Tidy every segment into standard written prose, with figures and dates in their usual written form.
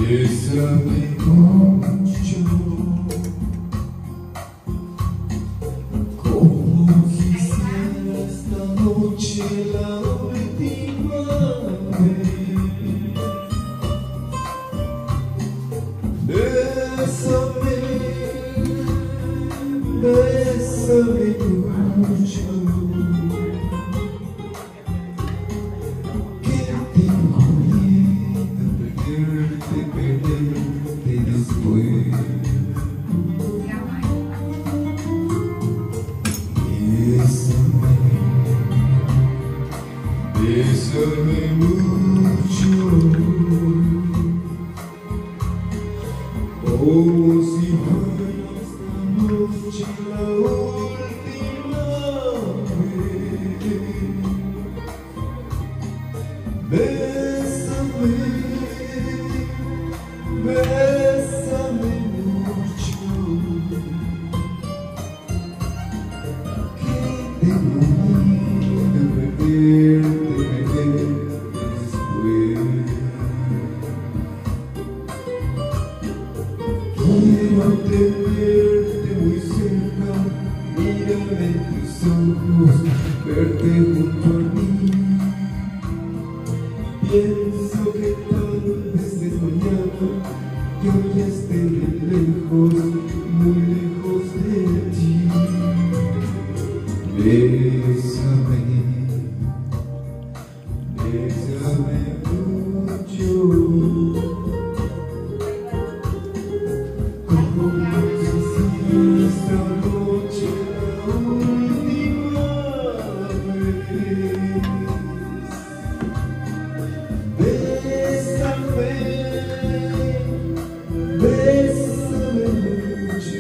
Bésame mucho, como quisiera esta noche la última vez. Bésame, bésame mucho. Bésame mucho, como si fuera esta noche la última vez. Bésame, bésame mucho, que tengo miedo de perderte después. Quiero tenerte muy cerca, mirarme en tus ojos, verte junto a mí. Pienso que tal vez es mañana, yo ya esté lejos, muy lejos de ti. Bésame, bésame mucho, como si fuera esta noche la última vez. Bésame, bésame mucho,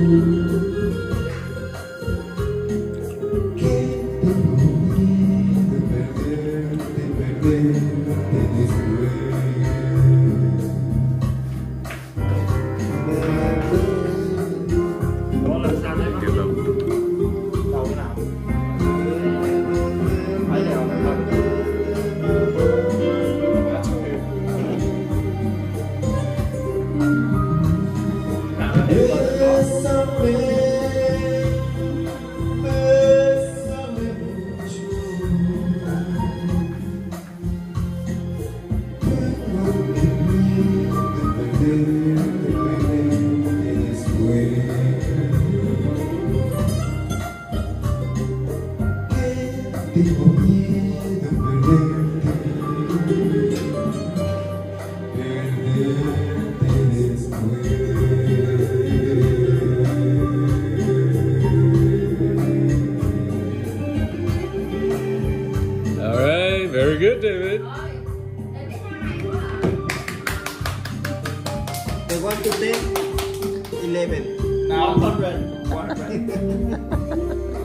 que tengo miedo de perderte después. Bésame, bésame mucho, tengo miedo de perderte después. Tengo miedo de perderte después. Very good, David. The 1 to 10, 11. Now 100.